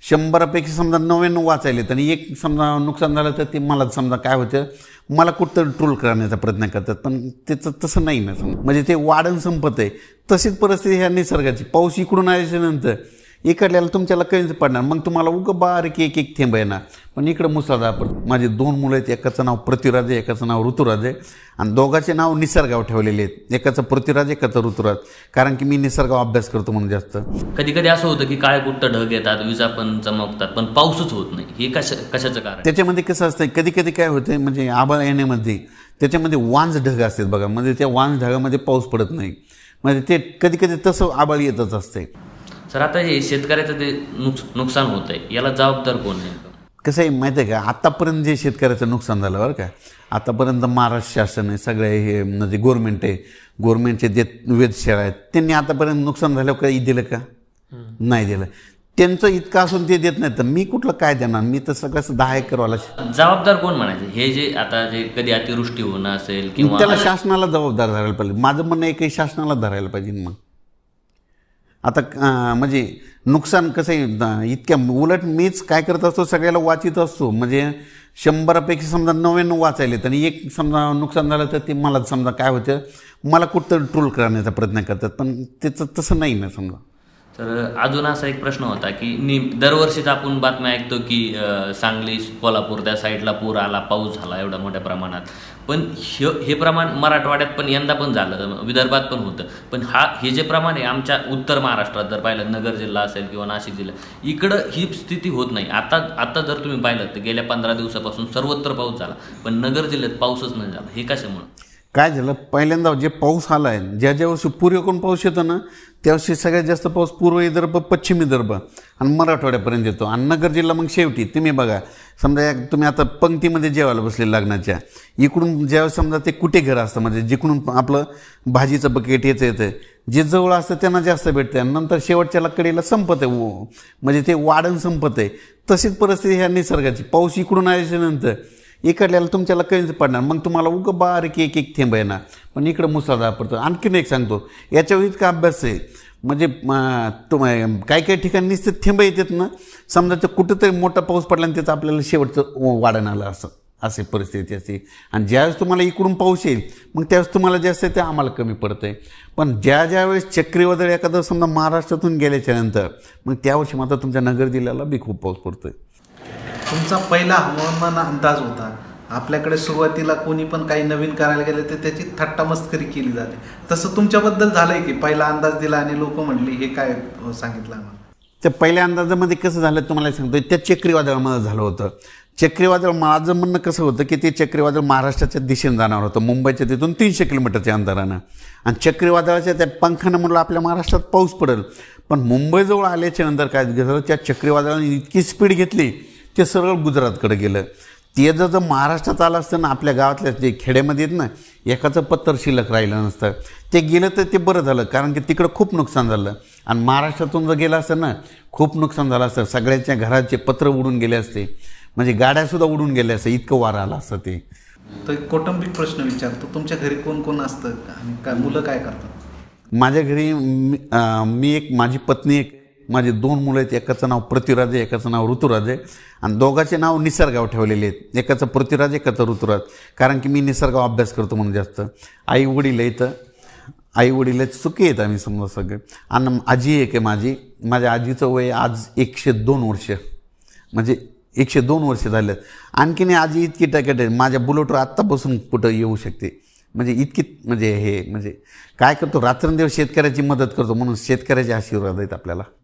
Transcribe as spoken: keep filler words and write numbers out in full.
शंभरापैकी समजा नव्याण्णव वाचायलेत आणि एक समजा नुकसान झालं तर ते मला समजा काय होतं, मला कुठं ट्रोल करण्याचा प्रयत्न करतात, पण त्याचं तसं नाही ना. समजा म्हणजे ते वाढण संपत आहे. तशीच परिस्थिती ह्या निसर्गाची. पाऊस इकडून आल्याच्यानंतर इकडल्याला तुमच्याला कळीच पडणार, मग तुम्हाला उगं बारीक एक एक थेंब येणार. पण इकडं मुसळधार पडतं. माझे दोन मुलं आहेत, एकाचं नाव पृथ्वीराज आहे, एकाचं नाव ऋतुराज आहे, आणि दोघांचे नाव निसर्गावर ठेवलेले आहेत. एकाचं पृथ्वीराज, एकाचं ऋतुराज, कारण की मी निसर्गावर अभ्यास करतो म्हणून जास्त. कधी कधी असं होतं की काळे कुट्ट ढग येतात, विजा पण चमकतात, पण पाऊसच होत नाही. हे कशा कशाचं कारण? त्याच्यामध्ये कसं असतं, कधी कधी काय होतं म्हणजे आभाळ येण्यामध्ये त्याच्यामध्ये वांज ढग असतात बघा, म्हणजे त्या वांज ढगामध्ये पाऊस पडत नाही. म्हणजे ते कधी कधी तसं आभाळ येतच असते. सर आता हे शेतकऱ्याचं ते नुकसान होत आहे, याला जबाबदार कोण आहे? कसं आहे माहिती आहे का, आतापर्यंत जे शेतकऱ्याचं नुकसान झालं बरं का, आतापर्यंत महाराष्ट्र शासन आहे, सगळे हे म्हणजे गव्हर्नमेंट आहे, गव्हर्नमेंटचे जे वेधशाळा आहेत, त्यांनी आतापर्यंत नुकसान झाल्यावर काही दिलं का? नाही दिलं. त्यांचं इतकं असून ते देत नाही, तर मी कुठलं काय देणार? मी तर सगळं दहा एकरवाला. जबाबदार कोण म्हणायचं? हे जे आता जे कधी अतिवृष्टी होणं असेल किंवा त्याला शासनाला जबाबदार धरायला पाहिजे. माझं म्हणणं आहे की शासनाला धरायला पाहिजे. मग आता म्हणजे नुकसान कसं आहे, इतक्या उलट मीच काय करत असतो, सगळ्याला वाचित असतो. म्हणजे शंभरापैकी समजा नव्याण्णव वाचायलेत आणि एक समजा नुकसान झालं तर ते मला समजा काय होतं, मला कुठं ट्रोल करण्याचा प्रयत्न करतात, पण त्याचं तसं नाही ना. समजा तर अजून असा एक प्रश्न होता की नि दरवर्षीच आपण बातम्या ऐकतो की सांगली, कोल्हापूर त्या साईडला पूर आला, पाऊस झाला एवढ्या मोठ्या प्रमाणात. पण हे हे प्रमाण मराठवाड्यात पण यंदा पण झालं, विदर्भात पण होतं. पण हा हे जे प्रमाण आहे आमच्या उत्तर महाराष्ट्रात जर पाहिलं, नगर जिल्हा असेल किंवा नाशिक जिल्हा, इकडं ही स्थिती होत नाही. आता आता जर तुम्ही पाहिलं तर गेल्या पंधरा दिवसापासून सर्वत्र पाऊस झाला, पण नगर जिल्ह्यात पाऊसच नाही झाला. हे कशामुळं? काय झालं, पहिल्यांदा जे पाऊस आला आहे, ज्या ज्या वर्षी पूर्वेकडून पाऊस येतो ना, त्या वर्षी सगळ्यात जास्त पाऊस पूर्व विदर्भ, पश्चिम विदर्भ आणि मराठवाड्यापर्यंत येतो. आणि नगर जिल्हा मग शेवटी. तुम्ही बघा, समजा तुम्ही आता पंक्तीमध्ये जेवायला बसले लग्नाच्या, इकडून ज्यावेळेस समजा ते कुठे घर असतं, म्हणजे जिकडून आपलं भाजीचं बकेट याचं येतं, जे जवळ असतं त्यांना जास्त भेटतं, आणि नंतर शेवटच्या लकडीला संपत आहे, म्हणजे ते वाढण संपत आहे. तशीच परिस्थिती ह्या निसर्गाची. पाऊस इकडून आल्याच्यानंतर इकडल्याला तुमच्याला कळीच पडणार, मग तुम्हाला उगं बारीक एक एक थेंब येणार. पण इकडं मुसळधार पडतं. आणखीन एक सांगतो, याच्यावर इतका अभ्यास आहे, म्हणजे तुम काही काही ठिकाणी नुसते थेंब येतात ना, समजा तर कुठंतरी मोठा पाऊस पडला आणि त्याचं आपल्याला शेवटचं वाढण आलं, असं अशी परिस्थिती असते. आणि ज्यावेळेस तुम्हाला इकडून पाऊस येईल, मग त्यावेळेस तुम्हाला जास्त आहे ते आम्हाला कमी पडतं आहे. पण ज्या ज्यावेळेस चक्रीवादळ एखादं समजा महाराष्ट्रातून गेल्याच्यानंतर, मग त्यावर्षी मात्र तुमच्या नगर जिल्ह्याला बी खूप पाऊस पडतो आहे. तुमचा पहिला हवामान अंदाज होता. आपल्याकडे सुरुवातीला कोणी पण काही नवीन करायला गेले तर त्याची थट्टा मस्करी केली जाते. तसं तुमच्याबद्दल झालंय की पहिला अंदाज दिला आणि लोक म्हणली हे काय सांगितलं आम्हाला? त्या पहिल्या अंदाजामध्ये कसं झालं तुम्हाला सांगतो, त्या चक्रीवादळामध्ये झालं होतं. चक्रीवादळ, माझं म्हणणं कसं होतं की ते चक्रीवादळ महाराष्ट्राच्या दिशेने जाणार होतं, मुंबईच्या तिथून तीनशे किलोमीटरच्या अंतरानं. आणि चक्रीवादळाच्या त्या पंखानं म्हणलं आपल्या महाराष्ट्रात पाऊस पडेल. पण मुंबईजवळ आल्याच्या नंतर काय झालं, त्या चक्रीवादळाने इतकी स्पीड घेतली, ते सरळ गुजरातकडे गेलं. ते जर जर महाराष्ट्रात आलं असतं ना, आपल्या गावातल्या जे खेड्यामध्ये आहेत ना, एकाचं पत्तर शिल्लक राहिलं नसतं. ते गेलं तर ते बरं झालं, कारण की तिकडं खूप नुकसान झालं. आणि महाराष्ट्रातून जर गेलं असतं ना, खूप नुकसान झालं असतं. सगळ्यांच्या घराचे पत्र उडून गेले असते, म्हणजे गाड्यासुद्धा उडून गेल्या असतं, इतकं वारं आलं असतं ते. तर कौटुंबिक प्रश्न विचारतो, तुमच्या घरी कोण कोण असतं आणि काय मुलं काय करतात? माझ्या घरी मी एक, माझी पत्नी एक, माझे दोन मुलं आहेत. एकाचं नाव पृथ्वीराज आहे, एकाचं नाव ऋतुराज आहे, आणि दोघांचे नाव निसर्गावर ठेवलेले आहेत. एकाचं पृथ्वीराज, एकाचं ऋतुराज, कारण की मी निसर्गावर अभ्यास करतो म्हणून जास्त. आई वडील आहेत, आई वडील आहेत, सुखी आहेत आम्ही समजा सगळे. आणि आजी एक आहे माझी. माझ्या आजीचं वय आज एकशे दोन वर्ष, म्हणजे एकशे दोन वर्ष झालेत. आणखीन आजी इतकी टॅकेट आहे, माझ्या बुलेटवर आत्ता बसून कुठं येऊ शकते. म्हणजे इतकी, म्हणजे हे म्हणजे काय करतो, रात्रंदिवस शेतकऱ्याची मदत करतो, म्हणून शेतकऱ्याचे आशीर्वाद आहेत आपल्याला.